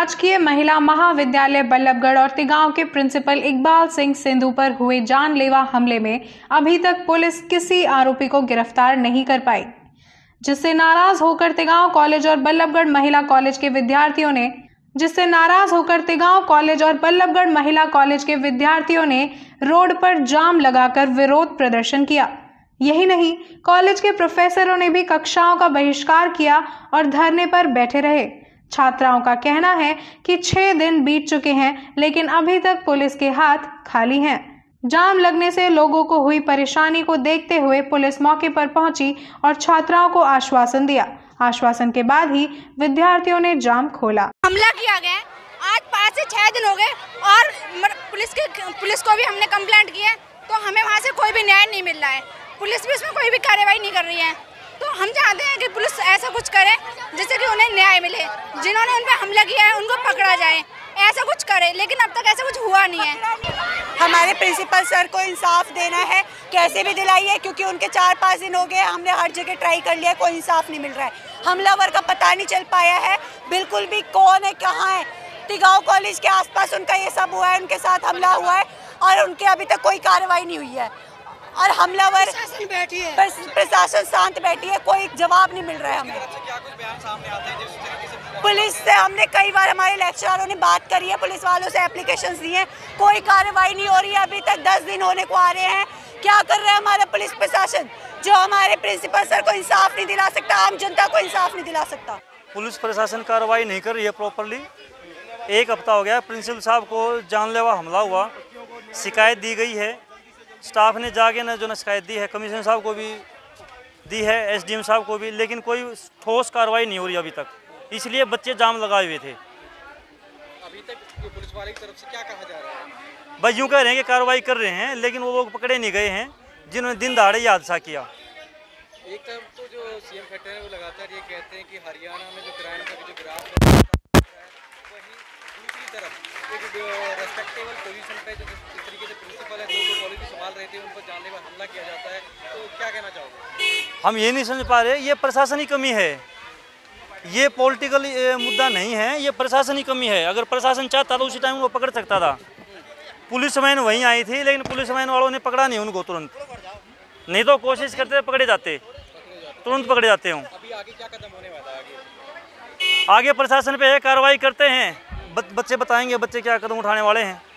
राजकीय महिला महाविद्यालय बल्लभगढ़ और तिगांव के प्रिंसिपल इकबाल सिंह सिंधु पर हुए जानलेवा हमले में अभी तक पुलिस किसी आरोपी को गिरफ्तार नहीं कर पाई, जिससे नाराज होकर तिगांव कॉलेज और बल्लभगढ़ महिला कॉलेज के विद्यार्थियों ने रोड पर जाम लगाकर विरोध प्रदर्शन किया। यही नहीं, कॉलेज के प्रोफेसरों ने भी कक्षाओं का बहिष्कार किया और धरने पर बैठे रहे। छात्राओं का कहना है कि 6 दिन बीत चुके हैं, लेकिन अभी तक पुलिस के हाथ खाली हैं। जाम लगने से लोगों को हुई परेशानी को देखते हुए पुलिस मौके पर पहुंची और छात्राओं को आश्वासन दिया। आश्वासन के बाद ही विद्यार्थियों ने जाम खोला। हमला किया गया है। आज 5 से 6 दिन हो गए और पुलिस को भी हमने कंप्लेंट की है, तो हमें वहाँ से कोई भी न्याय नहीं मिल रहा है। पुलिस भी इसमें कोई भी कार्रवाई नहीं कर रही है। तो हम चाहते हैं कि पुलिस ऐसा कुछ करे जिससे कि उन्हें न्याय मिले। जिन्होंने उन पर हमला किया है उनको पकड़ा जाए, ऐसा कुछ करे, लेकिन अब तक ऐसा कुछ हुआ नहीं है। हमारे प्रिंसिपल सर को इंसाफ देना है, कैसे भी दिलाइए, क्योंकि उनके 4-5 दिन हो गए, हमने हर जगह ट्राई कर लिया, कोई इंसाफ नहीं मिल रहा है। हमलावर का पता नहीं चल पाया है बिल्कुल भी, कौन है, कहाँ है। तिगांव कॉलेज के आसपास उनका ये सब हुआ है, उनके साथ हमला हुआ है और उनके अभी तक कोई कार्रवाई नहीं हुई है। और हमलावर प्रशासन शांत बैठी है, कोई जवाब नहीं मिल रहा है हमें। पुलिस से हमने कई बार, हमारे लेक्चररों ने बात करी है, पुलिस वालों से एप्लीकेशंस दी हैं, कोई कार्रवाई नहीं हो रही है। अभी तक 10 दिन होने को आ रहे हैं। क्या कर रहा है हमारा पुलिस प्रशासन, जो हमारे प्रिंसिपल सर को इंसाफ नहीं दिला सकता, आम जनता को इंसाफ नहीं दिला सकता। पुलिस प्रशासन कार्रवाई नहीं कर रही है प्रॉपरली। 1 हफ्ता हो गया प्रिंसिपल साहब को जानलेवा हमला हुआ, शिकायत दी गई है। स्टाफ ने जाके न शिकायत दी है, कमिश्नर साहब को भी दी है, एसडीएम साहब को भी, लेकिन कोई ठोस कार्रवाई नहीं हो रही अभी तक। इसलिए बच्चे जाम लगाए हुए थे। अभी तक पुलिस वाले की तरफ से क्या कहा जा रहा है? भाई यूँ कह रहे हैं कि कार्रवाई कर रहे हैं, लेकिन वो लोग पकड़े नहीं गए हैं जिन्होंने दिन दहाड़े ये हादसा किया। एक तरफ तो जो सीएम खट्टर है वो लगातार ये कहते हैं कि हरियाणा में जो क्राइम का जो ग्राफ है, वहीं दूसरी तरफ एक रेस्पेक्टेबल पोजीशन पे जो इस तरीके से प्रिंसिपल है जो कॉलेज में संभाल रहे थे, उन पर जानलेवा हमला किया जाता है, तो क्या कहना चाहोगे? हम ये नहीं समझ पा रहे, ये प्रशासनिक कमी है, ये पॉलिटिकल मुद्दा नहीं है, ये प्रशासनिक कमी है। अगर प्रशासन चाहता तो उसी टाइम वो पकड़ सकता था। पुलिसमैन वहीं आई थी, लेकिन पुलिसमैन वालों ने पकड़ा नहीं उनको तुरंत, नहीं तो कोशिश करते पकड़े जाते, तुरंत पकड़े जाते हूँ। अभी आगे क्या कदम होने वाला है? आगे प्रशासन पे है, कार्रवाई करते हैं, बच्चे बताएंगे बच्चे क्या कदम उठाने वाले हैं।